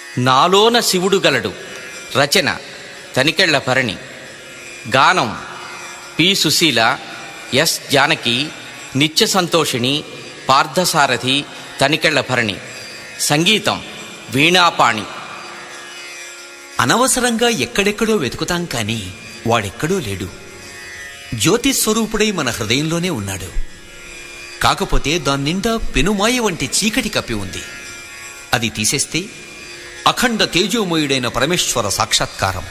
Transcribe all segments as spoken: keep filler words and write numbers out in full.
నాలోన శివుడు గలడు. రచన తనికెళ్ల భరణి. గానం పి సుశీల, ఎస్ జానకి, నిత్య సంతోషిణి, పార్థసారథి, తనికెళ్ల భరణి. సంగీతం వీణాపాణి. అనవసరంగా ఎక్కడెక్కడో వెతుకుతాం కాని వాడెక్కడో లేడు. జ్యోతిస్వరూపుడై మన హృదయంలోనే ఉన్నాడు. కాకపోతే దాన్నిండా పెనుమాయ వంటి చీకటి కప్పి ఉంది. అది తీసేస్తే అఖండ తేజోమయుడైన పరమేశ్వర సాక్షాత్కారం.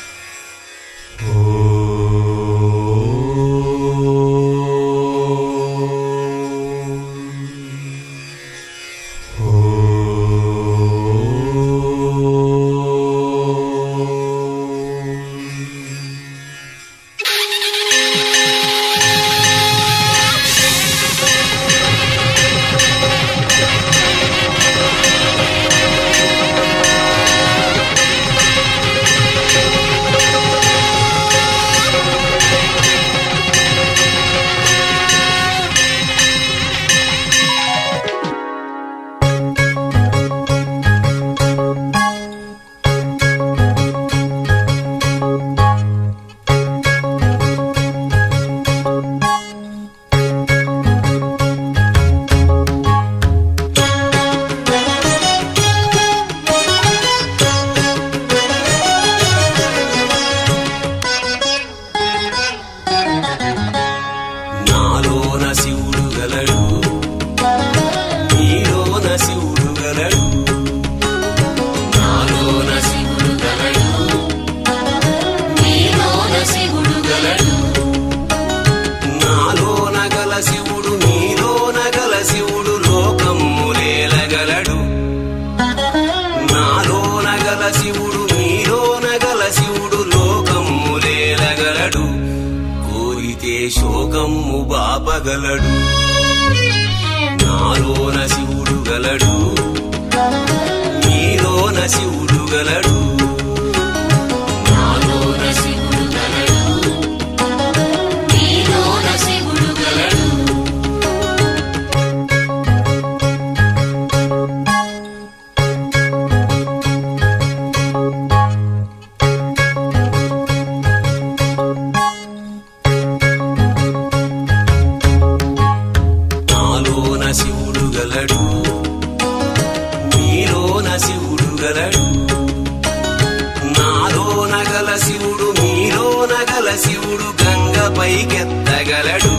శోకమ్ము బాపగలడు. నాలోన శివుడు గలడు, నీలోన శివుడు గలడు. నాలోన శివుడు గలడు, నీలోన శివుడు గలడు. శివుడు గలడు, నీలోన శివుడు గలడు. నాలోన గల శివుడు, నీలోన గల శివుడు గంగ పైకెత్తగలడు.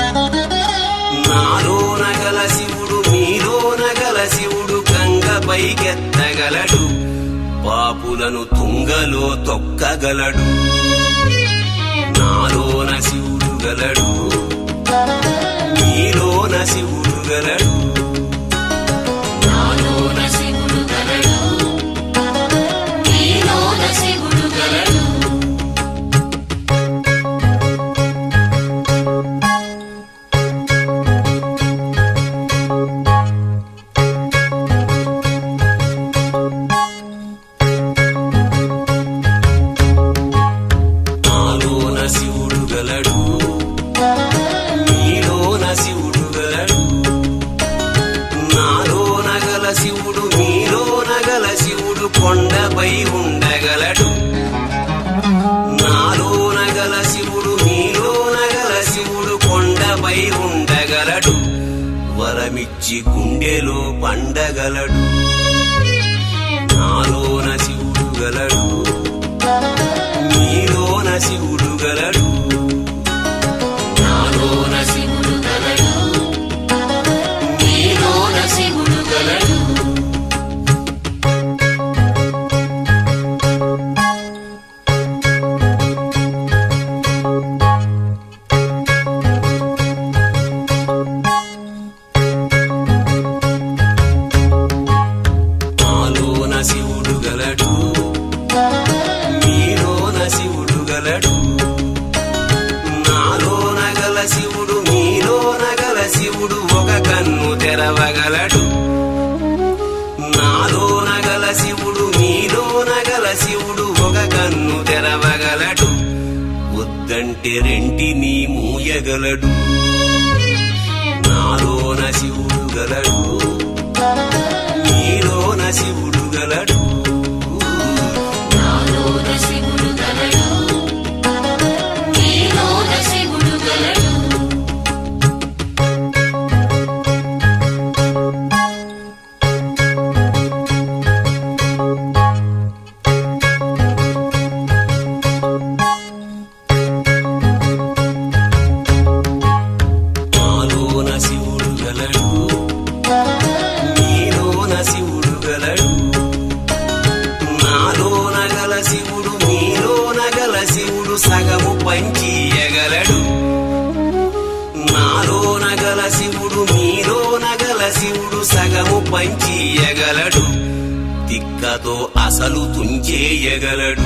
నాలోన గల శివుడు, నీలోన గల శివుడు గంగ పైకెత్తగలడు. పాపులను తుంగలో తొక్కగలడు. నాలోన శివుడు గలడు, నీలోన శివుడు గలడు. నాలోన శివుడు గలడు, నీలోన శివుడు గలడు. నాలోన శివుడు గలడు, నీలోన శివుడు గలడు. నాలోన గల శివుడు, నీలోన గల శివుడు కొండపై ఉండగలడు. నాలోన గల శివుడు, నీలోన గల శివుడు కొండపై ఉండగలడు. వరమిచ్చి గుండెలో పండగలడు. నాలోన శివుడు గలడు, నీలోన శివుడు గలడు. నాలోన శివుడు గలడు, నీలోన శివుడు గలడు. నాలోన శివుడు గలడు, నీలోన శివుడు గలడు. నాలోన గల శివుడు, నీలోన గల శివుడు ఒక కన్ను తెరవగలడు. నాలోన గల శివుడు, నీలోన గల శివుడు ఒక కన్ను తెరవగలడు. వద్దంటే రెంటిని మూయగలడు. నాలోన శివుడు గలడు, నీలోన శివుడు గలడు. శివుడు మీలోన గల శివుడు సగము పంచియగలడు తిక్కతో అసలు తుంచేయగలడు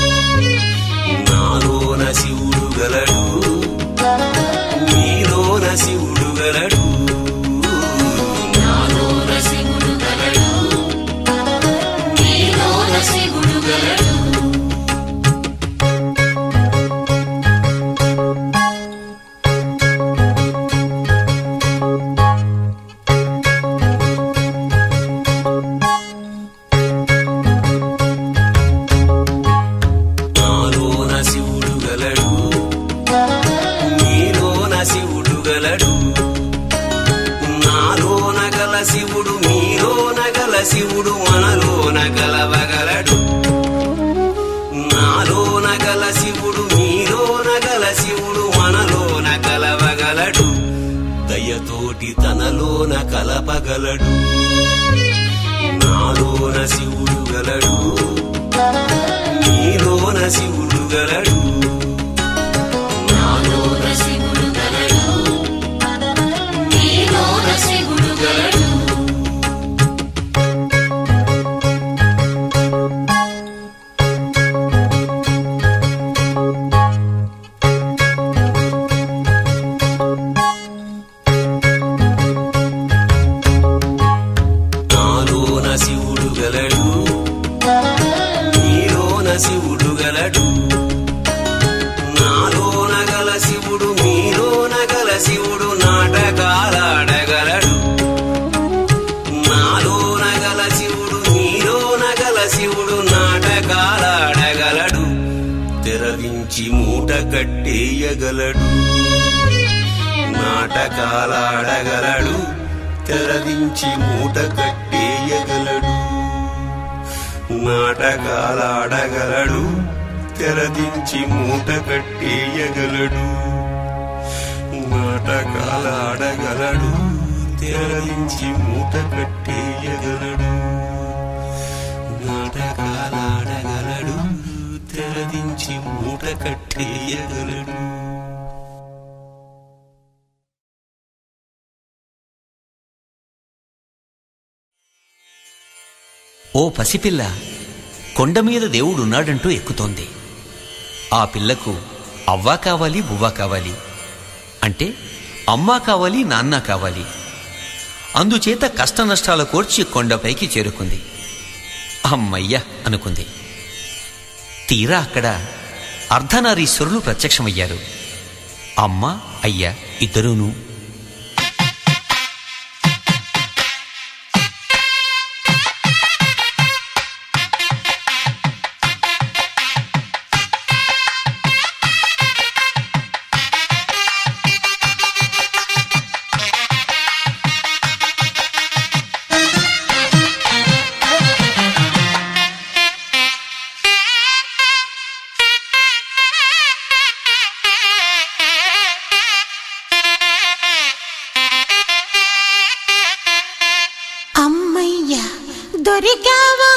నాలోన శివుడు గలడు మీలోన శివుడు గలడు నాలోన శివుడు గలడు మీలోన శివుడు గలడు శివుడు మీలోన గల శివుడు మనలోన కలవగలడు నాలోన గల శివుడు మీలోన గల శివుడు మనలోన కలవగలడు దయతోటి తనలోన కలపగలడు నాలోన శివుడు గలడు మీలోన శివుడు గలడు నాలోన శివుడు గలడు మీలోన శివుడు గలడు శివుడు గలడు నాలోన గల శివుడు మీలోన గల శివుడు నాటకాలాడగలడు నాలోన గల శివుడు మీలోన గల శివుడు నాటకాలాడగలడు తెరవించి మూట కట్టేయగలడు నాటకాలాడగలడు తెరవించి మూట కట్టేయగలడు నాటకాలాడగలడు తెరదించి మూట కట్టేయగలడు నాటకాలాడగలడు తెరదించి మూట కట్టేయగలడు నాటకాలాడగలడు తెరదించి మూట కట్టేయగలడు ఓ పసిపిల్ల కొండమీద దేవుడున్నాడంటూ ఎక్కుతోంది. ఆ పిల్లకు అవ్వా కావాలి బువ్వా కావాలి అంటే అమ్మా కావాలి నాన్న కావాలి. అందుచేత కష్టనష్టాల కోర్చి కొండపైకి చేరుకుంది. అమ్మయ్య అనుకుంది. తీరా అక్కడ అర్ధనారీశ్వరులు ప్రత్యక్షమయ్యారు. అమ్మ అయ్య ఇద్దరూనూ దొరికావా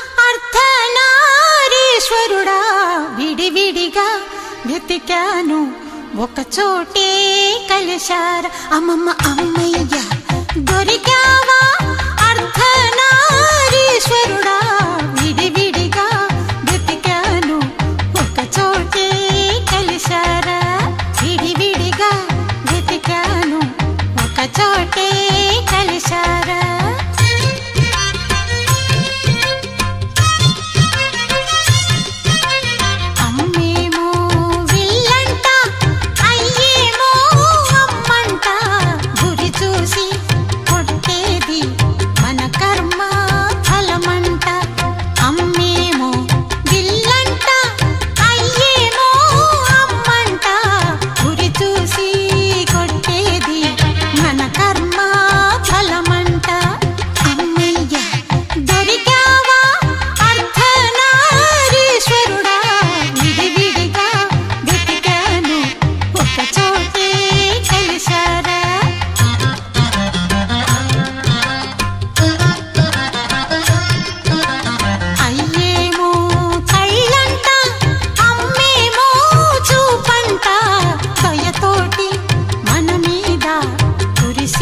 అర్ధనారీశ్వరుడా, విడివిడిగా వెతికాను ఒక చోటే కలిశారా. అమ్మమ్మ అమ్మయ్య దొరికావా అర్ధనారీశ్వరుడా, విడివిడిగా వెతికాను ఒక చోటే కలిశారా. విడివిడిగా వెతికాను ఒక చోటే కలిశారా. కర్మ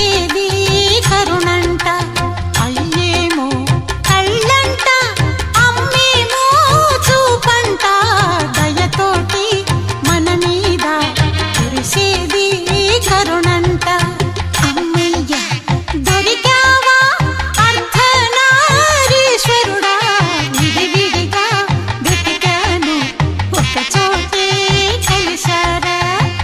కురిసేది కరుణంట. అయ్యేమో కళ్ళంట, అమ్మేమో చూపంట. దయతోటి మన మీద కురిసేది కరుణంట. అమ్మయ్య దొరికావా అర్ధనారీశ్వరుడా, విడివిడిగా వెతికాను ఒక చోటే కలిశారా.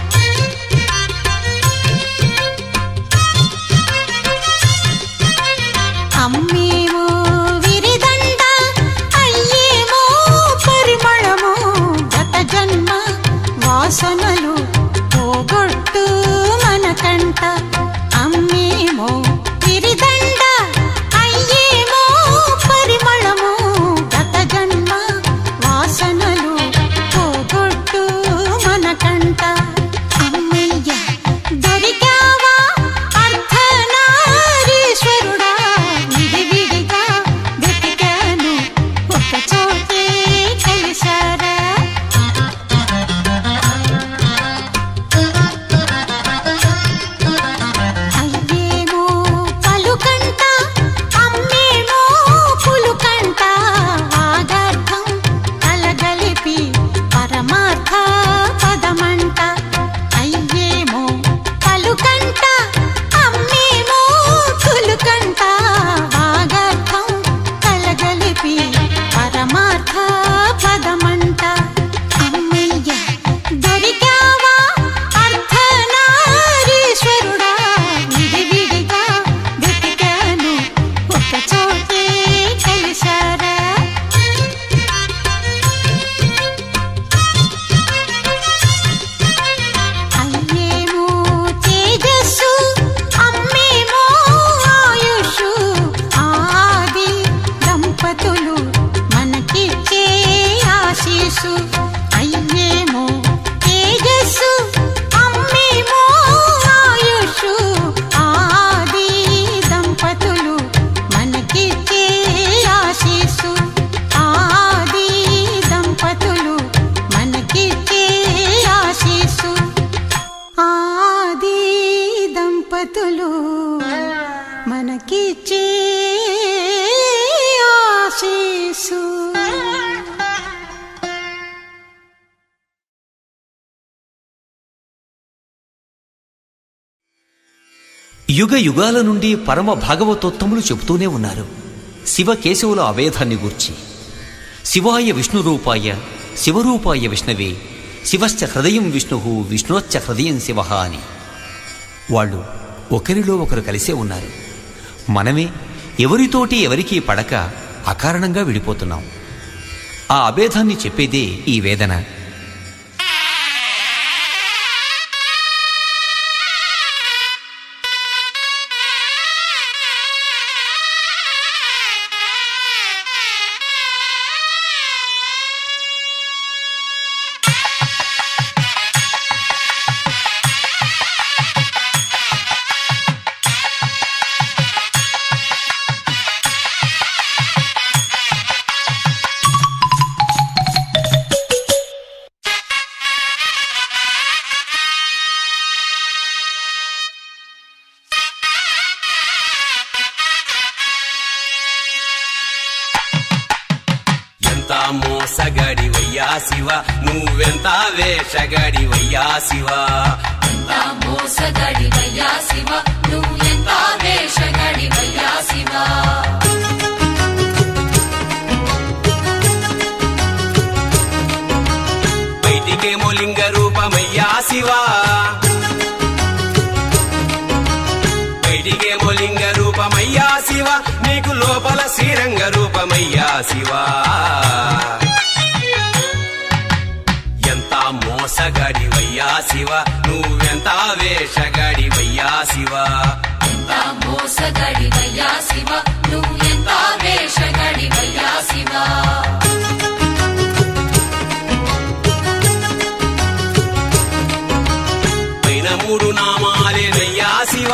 అమ్మేమో విరిదండ, అయ్యేమో పరిమళము. గత జన్మ వాసనలు పోగొట్టు మనకంట. అమ్మేమో విరిదండ, అయ్యేమో పరిమళము. గత జన్మ వాసనలు పోగొట్టు మనకంట. అమ్మయ్య దొరికావా అర్ధనారీశ్వరుడా, విడివిడిగా వెతికాను ఒక చోటే కలిశారా. అయ్యేమో పలుకంట, అమ్మేమో పులుకంట. ఆగార్థం కలగలిపి పరమార్థ పదమంట. అయ్యేమో పలుకంట, అమ్మేమో పులుకంట. ఆగార్థం కలగలిపి పరమార్థ పదమంట. అమ్మయ్య దొరికావా అర్ధనారీశ్వరుడా, విడివిడిగా వెతికాను ఒక చోటే కలిశారా. అయ్యేమో తేజస్సు, అమ్మేమో ఆయుషు. ఆది దంపతులు మనకిచ్చే ఆశీసు. అయ్యేమో తేజస్సు, అమ్మేమో ఆయుషు. ఆది దంపతులు మనకిచ్చే ఆశీసు. ఆది దంపతులు మనకిచ్చే ఆశీసు. ఆది దంపతులు మనకిచ్చే ఆశీసు. యుగ యుగాల నుండి పరమ భాగవతోత్తములు చెబుతూనే ఉన్నారు శివకేశవుల అభేదాన్ని గూర్చి. శివాయ విష్ణురూపాయ శివరూపాయ విష్ణవే, శివశ్చ హృదయం విష్ణు విష్ణుశ్చ హృదయం శివ అని. వాళ్ళు ఒకరిలో ఒకరు కలిసే ఉన్నారు. మనమే ఎవరితోటి ఎవరికీ పడక అకారణంగా విడిపోతున్నాం. ఆ అభేదాన్ని చెప్పేదే ఈ వేదన. మోసగాడివయ్యా శివ, నువ్వెంత వేషగాడివయ్యా శివ. ఎంత మోసగాడివయ్యా శివ, నువ్వెంత వేషగాడివయ్యా శివ. బయటికేమో లింగ రూపమయ్యా శివ, బయటికేమో లింగ రూపమయ్యా శివ. నీకు లోపల శ్రీరంగ రూపమయ్యా శివ. ఎంత మోసగాడివయ్యా శివ, నువ్వెంత వేషగాడివయ్యా శివ. ఎంత మోసగాడివయ్యా శివ, నువ్వెంత వేషగాడివయ్యా శివ. పైన మూడు నామాలేనయ్యా శివ,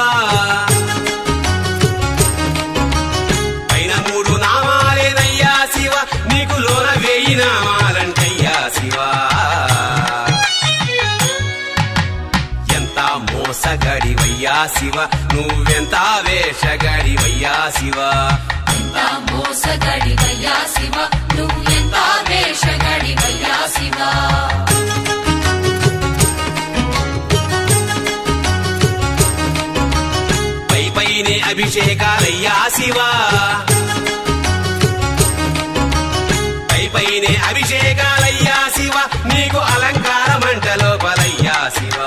పైన మూడు నామాలేనయ్యా శివ. నీకు లోన వేయి నామాలంటయ్యా శివ. ఎంత మోసగాడి మోసగాడివయ్యా శివ నువ్వెంత వేషగాడివయ్యా శివ ఎంత మోసగాడివయ్యా శివ నువ్వెంత వేషగాడివయ్యా శివ పై పైనే అభిషేకాలయ్యా శివ పై పైనే అభిషేకాలయ్యా శివ నీకు అలంకార మంటలోపలయ్యా శివ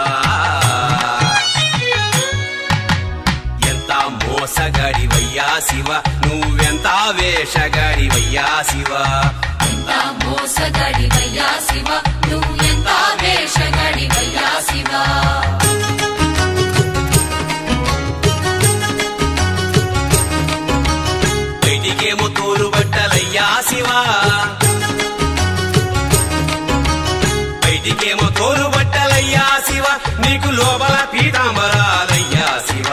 ఎంత మోసగాడివయ్యా శివ నువ్వెంత వేషగాడివయ్యా శివ ఎంత మోసగాడివయ్యా శివ నువ్వెంత వేషగాడివయ్యా శివ బయటికేమో తోలు బట్టలయ్యా శివ బయటికేమో తోలు బట్టలయ్యా శివ నీకు లోపల పీతాంబరాలయ్యా శివ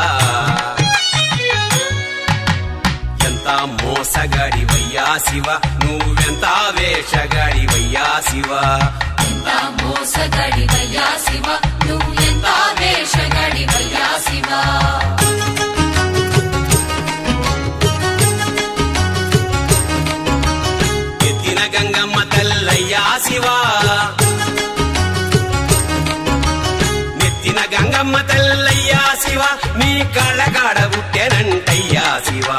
ఎంత మోసగాడివయ్యా శివ నువ్వెంత వేషగాడివయ్యా శివ ఎంత మోసగాడివయ్యా శివ నువ్వెంత వేషగాడివయ్యా శివ ఎత్తిన గంగమ్మ తల్లయ్యా శివ నెత్తిన గంగమ్మ తల్లయ్యా శివ నీ కళ్ళగాడ పుట్టెనంటయ్యా శివ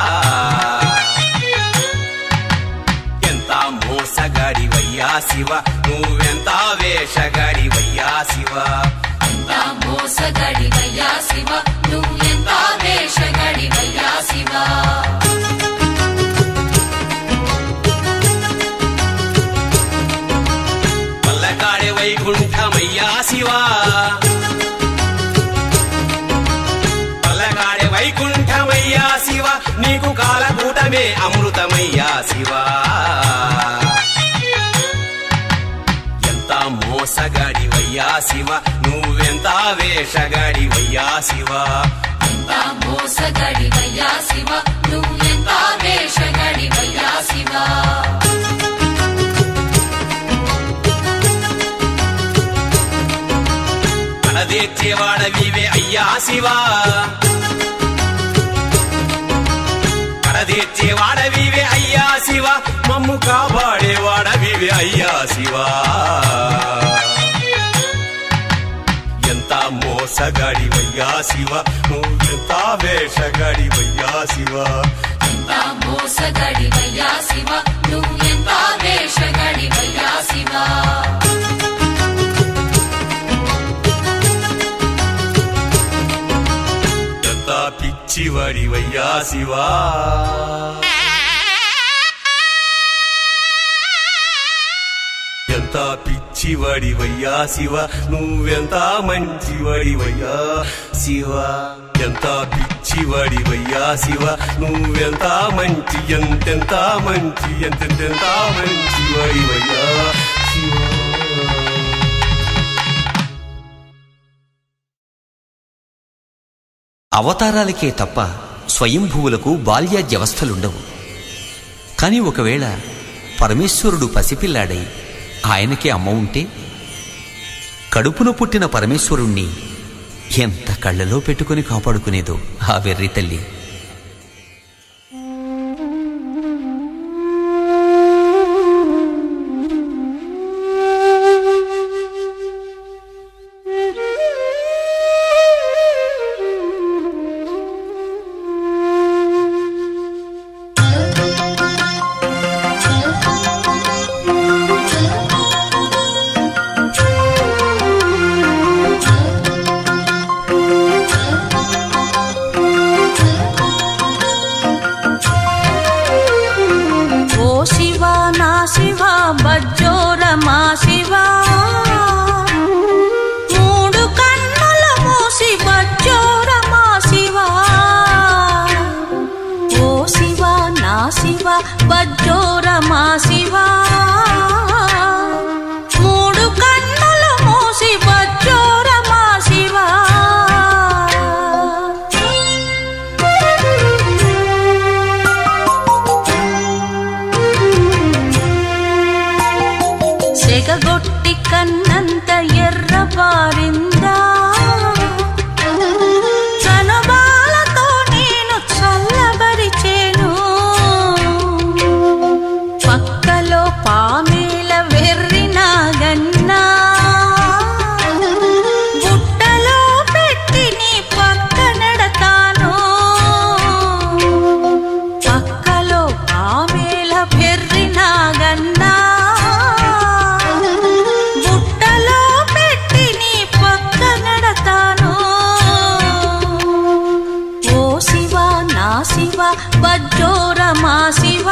ఎంత మోసగాడివయ్యా శివ నువ్వెంత వేషగాడివయ్యా శివ ఎంత మోసగాడివయ్యా శివ నువ్వెంత వేషగాడివయ్యా శివ పల్లకాడే వైకుంఠమయ్యా శివ పల్లకాడే వైకుంఠమయ్యా శివ నీకు కాలకూటమే అమృతమయ్యా శివ ఎంత మోసగాడివయ్యా శివ నువ్వెంత వేషగాడివయ్యా శివ ఎంత మోసగాడివయ్యా శివ నువ్వెంత వేషగాడివయ్యా శివ కడదేర్చేవాడవివే అయ్యా శివ కడదేర్చేవాడవివే అయ్యా శివ మమ్ము కాపాడేవాడవివే అయ్యా శివ ఎంత మోసగాడివయ్యా శివ నువ్వెంత వేషగాడివయ్యా శివ ఎంత మోసగాడివయ్యా శివ నువ్వెంత వేషగాడివయ్యా శివ ఎంత పిచ్చివాడివయ్యా శివ ఎంత పిచ్చివాడివయ్యా శివ నువ్వెంత మంచివాడివయ్యా శివ ఎంత పిచ్చివాడివయ్యా శివ నువ్వెంత మంచి ఎంతెంత మంచి ఎంతెంత మంచివాడివయ్యా శివ అవతారాలకే తప్ప స్వయంభువులకు బాల్యాద్యవస్థలుండవు. కాని ఒకవేళ పరమేశ్వరుడు పసిపిల్లాడై ఆయనకే అమ్మ ఉంటే కడుపున పుట్టిన పరమేశ్వరుణ్ణి ఎంత కళ్ళలో పెట్టుకుని కాపాడుకునేదో ఆ వెర్రి తల్లి. సెగగొట్టి కన్నంత ఎర్రబారిందా బజ్జోరమా శివ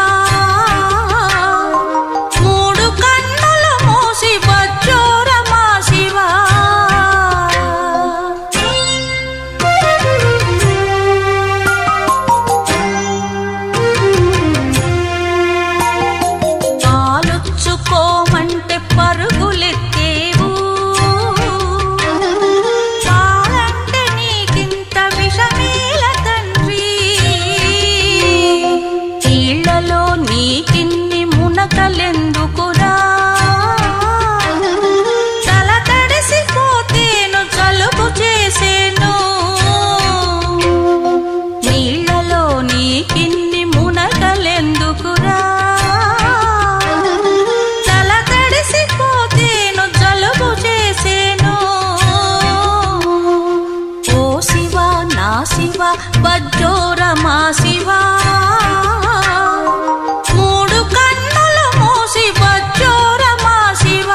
మూడు కన్నులు మూసి బజ్జోరమా శివ పాలుచ్చుకోమంటే పరుగులెత్తేవు చాలంటే నీకింత విషమేల తండ్రి నీళ్లలో నీకిన్ని మునకలెందుకురా తల తడిసిపోతేను జలుబు చేసేను నీళ్లలో నీకిన్ని మునకలెందుకురా తల తడిసిపోతేను జలుబు చేసేను ఓ శివ నా శివ బజ్జోరమా శివ మూడు కన్నులు మూసి బజ్జోరమా శివ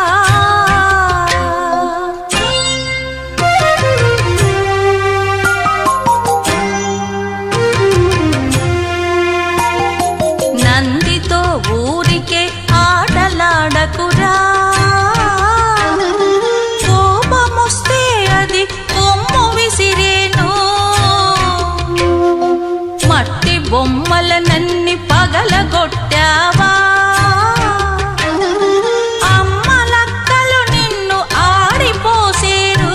నందితో ఊరికే ఆటలాడకురా కోపమొస్తే అది కొమ్ము విసిరేను మట్టి బొమ్మలనన్ని పగలగొట్టావా అమ్మలక్కలు నిన్ను ఆడిపోసేరు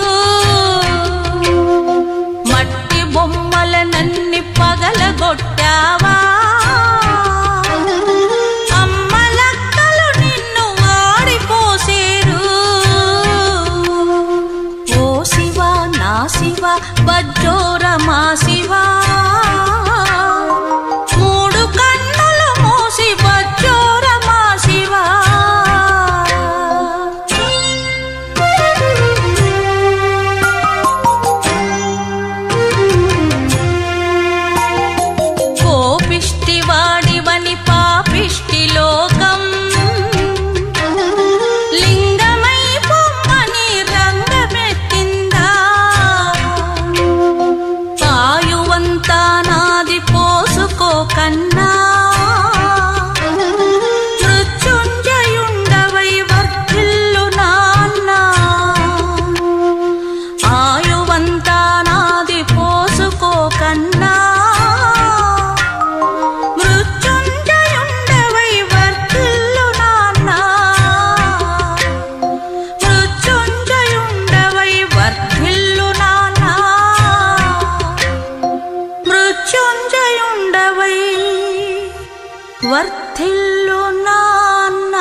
మట్టి బొమ్మలనన్ని పగలగొట్టావా అమ్మలక్కలు నిన్ను ఆడిపోసేరు ఓ శివ నా శివ బజ్జోరమా శివ మూడు కన్నులు మూసి బజ్జోరమా శివ కోపిష్టి వాడివని పాపిష్టి లోకం లింగమై పొమ్మని రంగమెత్తిందా పాయువంతా నాది పోసుకోకన్నా మృత్యుంజయుండవై వర్ధిల్లు నాన్న ఆయువంతా నాది పోసుకోకన్నా మృత్యుంజయుండవై వర్ధిల్లు నాన్న మృత్యుంజయుండవై వర్ధిల్లు నాన్న మృత్యుంజయుండవై వర్ధిల్లు నాన్న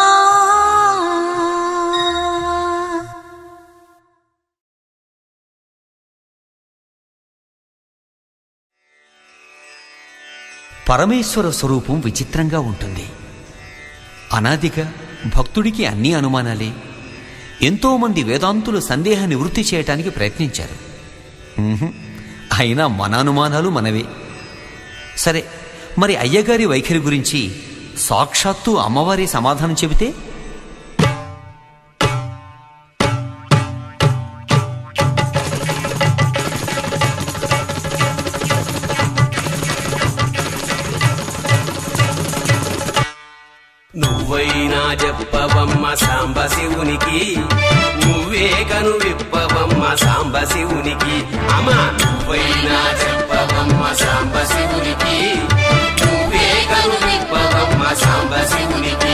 పరమేశ్వర స్వరూపం విచిత్రంగా ఉంటుంది. అనాదిగా భక్తుడికి అన్ని అనుమానాలే. ఎంతోమంది వేదాంతులు సందేహ నివృత్తి చేయటానికి ప్రయత్నించారు. ఉహుం, అయినా మన అనుమానాలు మనవే. సరే, మరి అయ్యగారి వైఖరి గురించి సాక్షాత్తు అమ్మవారి సమాధానం చెబితే? నువ్వైనా చెప్పవమ్మ సాంబ శివునికి, నువ్వే కను విప్పవమ్మ సాంబ శివునికి. అమ్మా నువ్వైనా చెప్పవమ్మ సాంబ శివునికి, నువ్వే కను విప్పవమ్మ సాంబ శివునికి.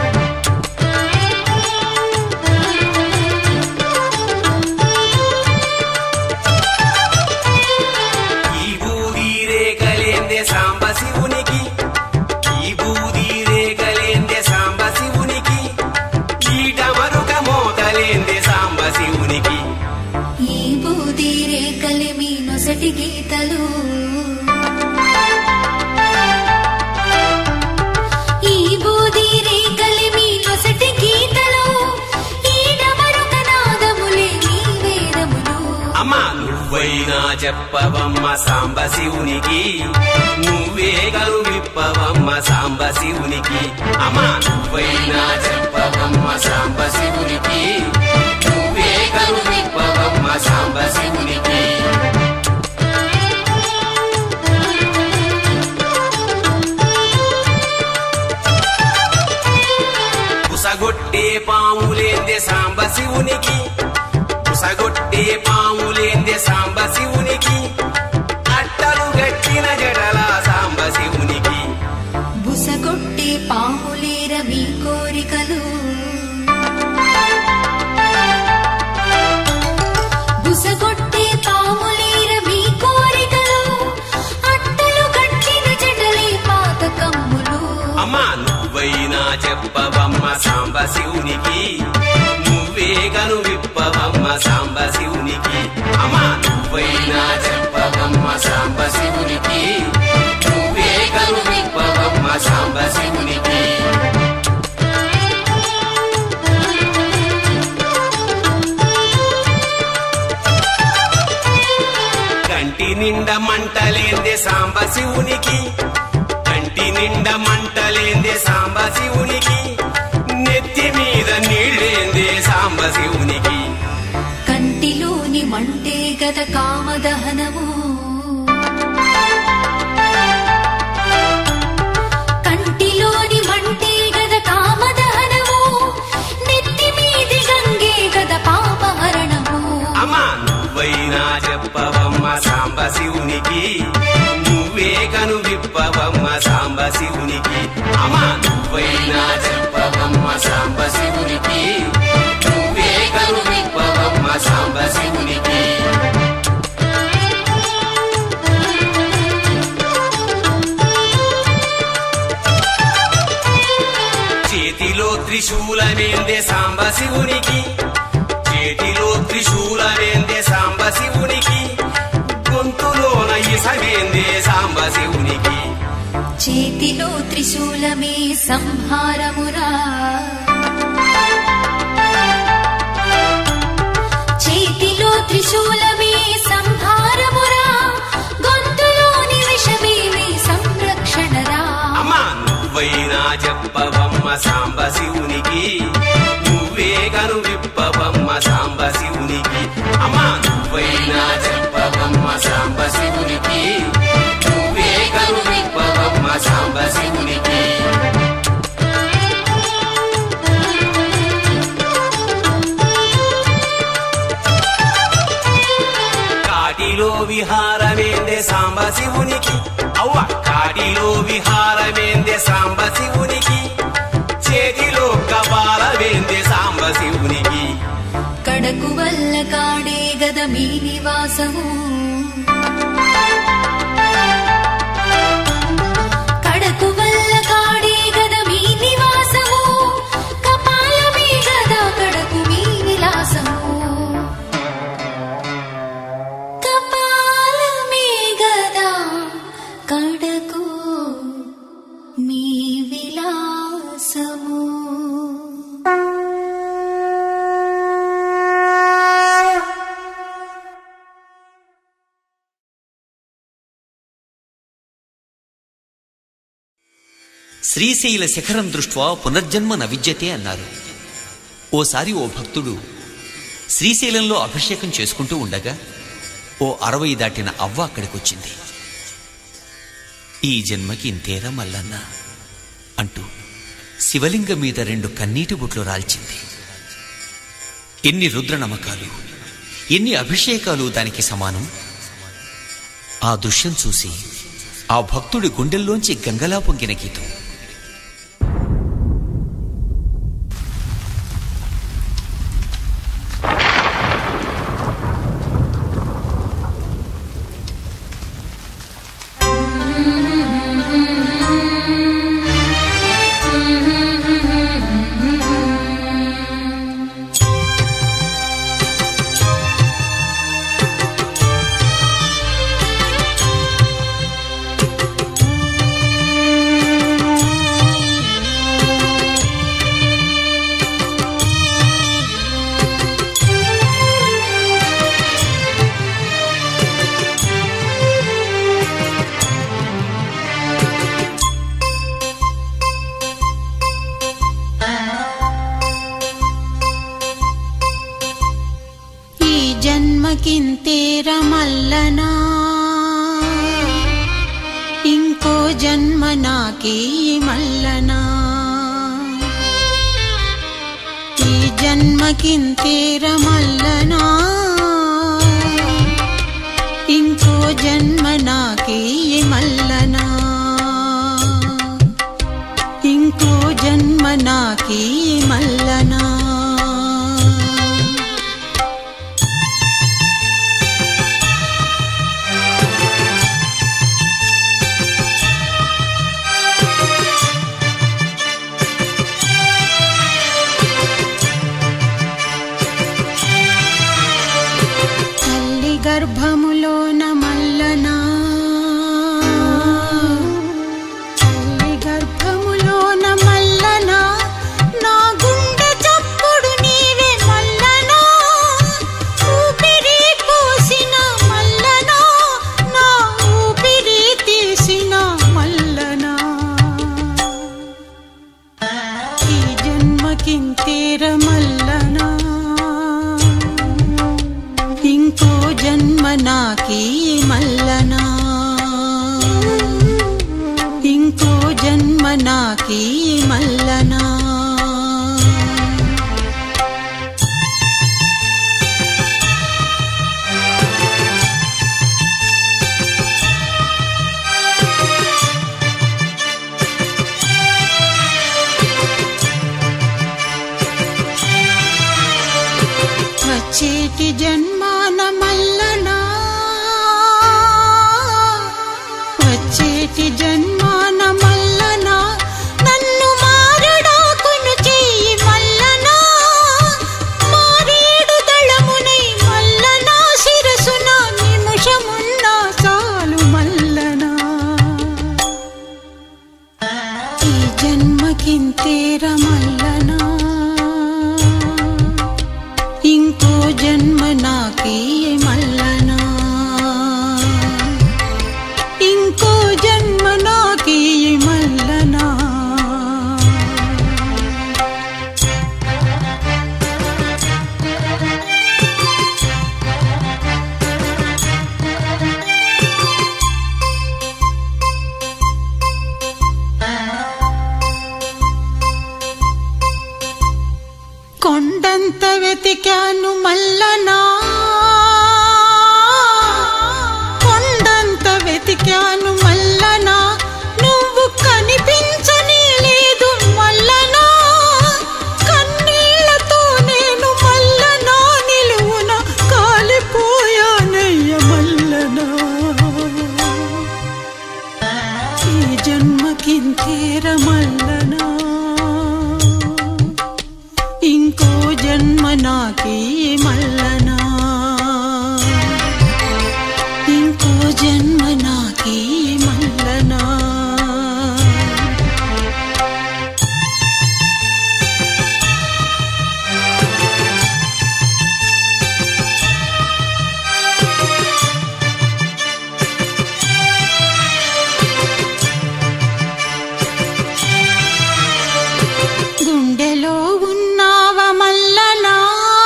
ఈ బూది రేఖలేందే సాంబ శివునికి, ఈ బూది రేఖలేందే సాంబ శివునికి, ఈట మరుక మోతలేందే సాంబ శివునికి. ఈ బూది రేఖలి మీ నొసటి గీతలు, ఈ బూది రేఖలి మీ నొసటి గీతలు, ఈ డమరుక నాదములే మీ వేదములు. అమ్మా నువ్వైనా చెప్పవమ్మ సాంబ శివునికి, నువ్వే కను విప్పవమ్మ సాంబ శివునికి. అమ్మా నువ్వైనా చెప్పవమ్మ సాంబ శివునికి, నువ్వే కను విప్పవమ్మ సాంబ శివునికి. సాంబ శివునికి అమ్మా నువ్వైనా చెప్పవమ్మ సాంబ శివునికి నువ్వే కనువిప్పవమ్మ సాంబ శివునికి కంటి నిండ మంటలేందే సాంబ శివునికి కంటి నిండ మంటలేందే సాంబ శివునికి నెత్తి మీద నీళ్ళేందే సాంబ శివునికి కంటిలోని మంటే గద కామదహనము కంటిలోని మంటే గద కామదహనము నెత్తి మీది గంగే గద పాపహరణము అమ్మా నువ్వైనా చెప్పవమ్మ సాంబ శివునికి నువ్వే కను విప్పవమ్మ సాంబ శివునికి అమ్మా నువ్వైనా చెప్పవమ్మ సాంబ శివునికి నువ్వే కను విప్పవమ్మ సాంబ శివునికి చేతిలో త్రిశూలమేందే సాంబ శివునికి చేతిలో త్రిశూలమేందే సాంబ శివునికి గొంతులోన ఇసమేందే సాంబ శివునికి చేతిలో త్రిశూలమే సంహారమురా చేతిలో త్రిశూలమే సంహారమురా గొంతులోని విషమేమి సంరక్షణరా అమ్మా నువ్వైనా చెప్పవమ్మ సాంబ శివునికి నువ్వే కను విప్పవమ్మ సాంబ శివునికి అమ్మా నువ్వైనా చెప్పవమ్మ సాంబ శివునికి నువ్వే కను విప్పవమ్మ సాంబ శివునికి కాటిలో విహారమేందే సాంబ శివునికి అవ్వ కాటిలో విహారమేందే సాంబ శివునికి చేతిలో కపాలమేందే సాంబ శివునికి కడకు వల్ల కాడే గద మీ నివాసము కడకు వల్ల కాడే గద మీ నివాసము కపాలమే గద కడకు మీ విలాసము కపాలమే గద కడకు మీ విలాసము శ్రీశైల శిఖరం దృష్ట్వా పునర్జన్మ న విద్యతే అన్నారు. ఓసారి ఓ భక్తుడు శ్రీశైలంలో అభిషేకం చేసుకుంటూ ఉండగా ఓ అరవై దాటిన అవ్వ అక్కడికొచ్చింది. ఈ జన్మకి ఇంతేరా మల్లన్న అంటూ శివలింగం మీద రెండు కన్నీటి బుట్లు రాల్చింది. ఎన్ని రుద్ర నమ్మకాలు, ఎన్ని అభిషేకాలు దానికి సమానం. ఆ దృశ్యం చూసి ఆ భక్తుడి గుండెల్లోంచి గంగలా పొంగిన గీతం. జన్మకింతేర మల్లనా ఇంకో జన్మ నాకే మల్లనా ఈ జన్మకింతేర మల్లనా ఇంకో జన్మ నాకే మల్లనా ఇంకో జన్మ నాకే మల్లనా నాకీ మల్లనా ఇంకో జన్మ నాకీ మల్లనా వచ్చేటి జన్మాన మల్లనా వచ్చేటి జన్మాన మల్లనా నన్ను మారడాకును చెయ్యి మల్లనా మారేడు దళమునై మల్లనా శిరసున నిమిషమున్నా చాలు మల్లనా ఈ జన్మకింతేర మల్లనా ఇంకో జన్మ నాకీ మల్లనా ఇంకో జన్మ నాకీ మల్లనా కొండంత వెతికాను మల్లనా కొండంత వెతికాను మల్లనా నువ్వు కనిపించనే లేదు మల్లనా కన్నీళ్లతో నేను మల్లనా నిలువున కాలిపోయానయ్య మల్లనా ఈ జన్మకింతేర మల్లనా ఇంకో జన్మ నాకీ మల్లనా ఇంకో జన్మ నాకీ మల్లనా గుండెలో ఉన్నావ మల్లనా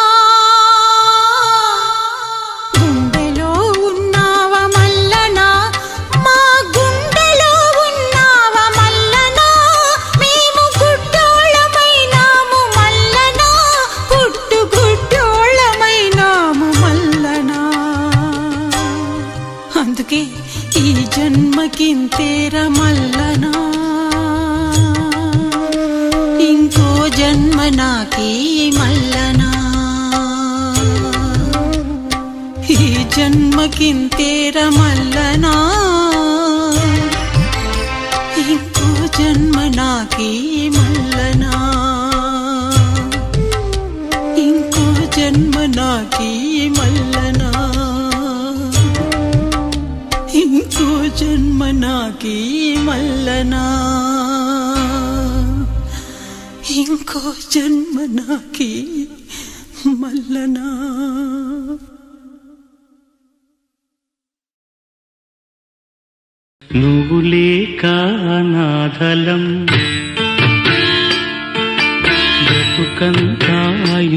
గుండెలో ఉన్నావ మల్లనా మా గుండెలో ఉన్నావ మల్లనా మేము గుడ్డోళ్ళమైనాము మల్లనా పుట్టు గుడ్డోళ్ళమైనాము మల్లనా అందుకే ఈ జన్మకింతేర మల్లనా ఇంకో జన్మ నాకీ మల్లనా ఈ జన్మకింతేర మల్లనా ఇంకో జన్మ నాకీ మల్లనా ఇంకో జన్మ నాకీ మల్లనా ఇంకో జన్మ నాకీ మల్లనా ఇంకో జన్మ నాకీ మల్లనా నువ్వు లేక అనాథలం బ్రతుకంతా